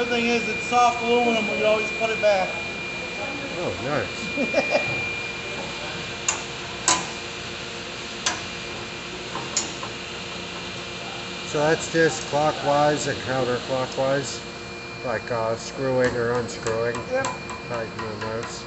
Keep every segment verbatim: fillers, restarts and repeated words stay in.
Good thing is it's soft aluminum, we can always put it back. Oh, nice. So that's just clockwise and counterclockwise, like uh, screwing or unscrewing. Yep. Tightening those.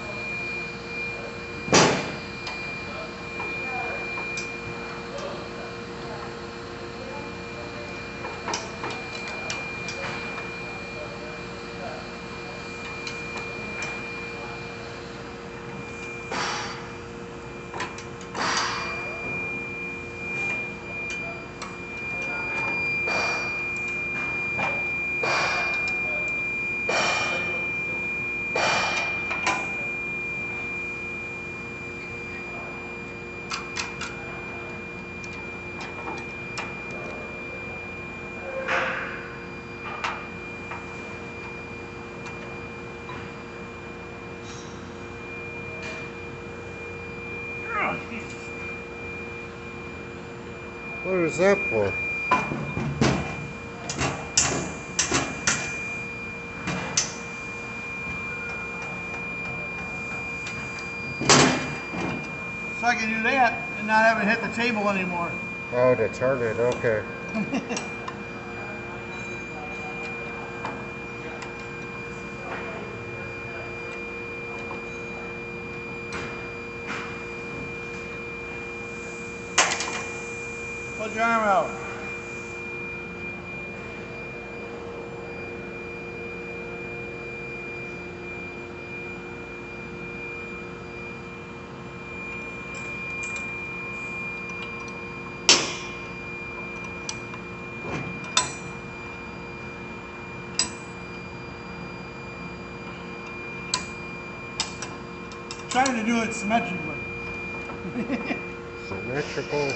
What is that for? So I can do that and not have it hit the table anymore. Oh, to turn it, okay. Put your arm out. Trying to do it symmetrically. Symmetrical.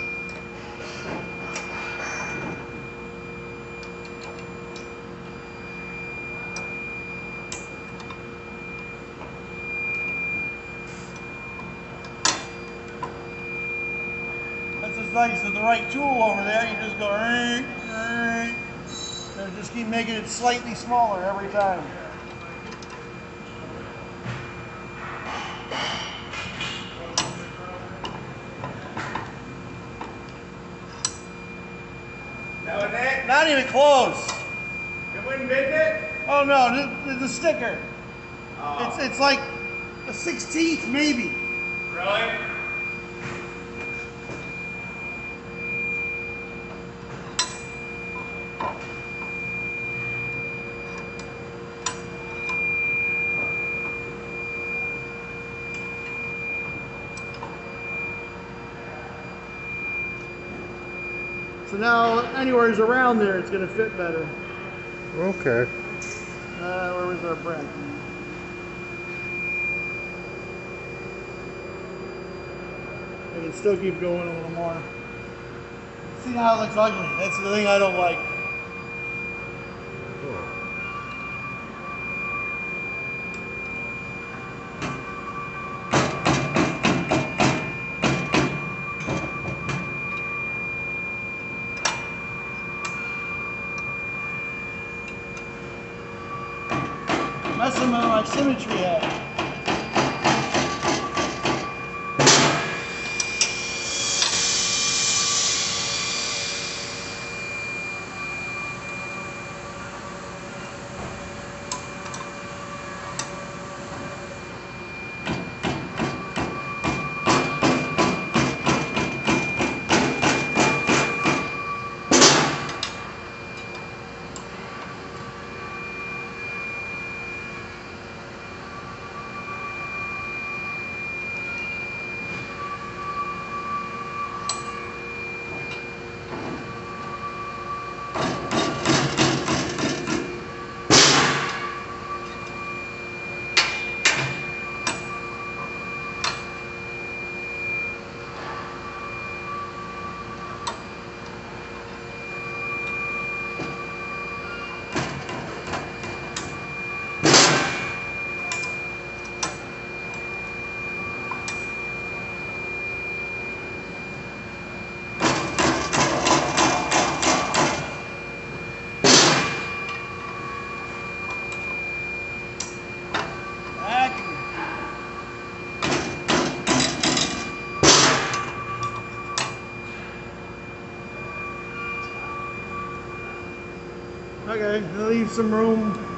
That's just nice with the right tool over there. You just go, and just keep making it slightly smaller every time. That was it? Not even close. You wouldn't bend it? Oh no, the, the sticker. Oh. It's it's like a sixteenth maybe. Really? So now anywhere's around there, it's gonna fit better. Okay. Uh, where was our breath? I can still keep going a little more. See how it looks ugly? That's the thing I don't like. Messing with my symmetry head. Okay, leave some room